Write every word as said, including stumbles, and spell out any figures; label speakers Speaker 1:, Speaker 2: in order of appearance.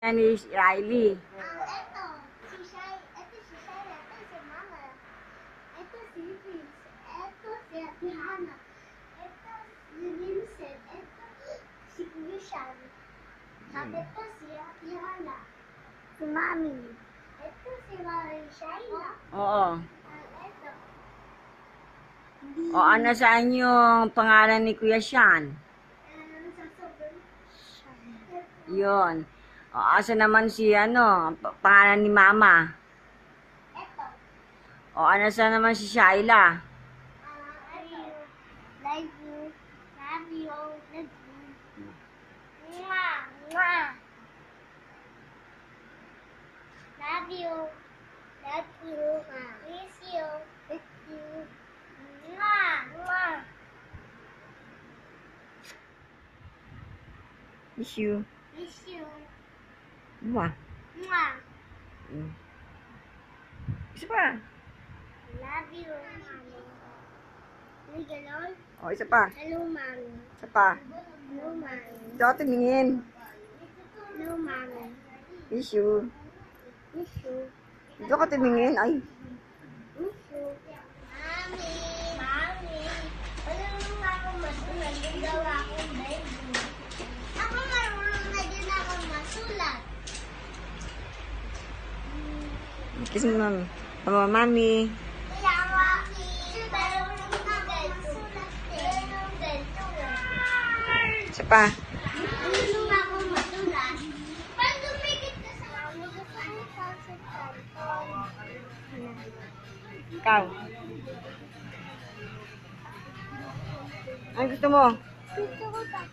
Speaker 1: Yan ni Riley.
Speaker 2: Ah, eto, si Shai, eto si Shai, eto si Mama. Eto si Vince, eto si Ate Hannah. Eto si Vincent, eto si Kuya Sean. At eto si Ate Hannah. Si Mami. Eto si Mami Shaila.
Speaker 1: Oo.
Speaker 2: Ah, eto.
Speaker 1: O ano saan yung pangalan ni Kuya Sean?
Speaker 2: Um, sa sobrang Shai.
Speaker 1: Yun. O asa naman si ano, pa- pangalan ni Mama?
Speaker 2: Eto.
Speaker 1: O ano saan naman si Shaila?
Speaker 2: Ah, eto. Love you. Love you. Love you. Mwah, mwah. Love you. Love you. Miss you. Miss you. Mwah, mwah.
Speaker 1: Miss you.
Speaker 2: Miss you.
Speaker 1: Mwah.
Speaker 2: Mwah.
Speaker 1: Mm. Isa pa.
Speaker 2: Love you, Mommy. May ganon?
Speaker 1: O isa pa.
Speaker 2: Hello, Mommy.
Speaker 1: Isa pa.
Speaker 2: Hello, Mommy.
Speaker 1: Ito tumingin.
Speaker 2: Hello, Mommy.
Speaker 1: Miss you.
Speaker 2: Miss you.
Speaker 1: Dito ka tumingin. Ay.
Speaker 2: Miss you. Mommy. Mommy. Marunong na ako masulat. Nagawa akong baby. Ako marunong na din ako masulat.
Speaker 1: Kiss mo, mami. Mama, mami.
Speaker 2: Kaya Mommy. Marunong na masulat eh. Marunong ganito eh.
Speaker 1: Isa pa.
Speaker 2: Marunong ako masulat. Pag dumikit ka sa ako,
Speaker 1: Ikaw. Ano gusto mo?
Speaker 2: gusto ko pa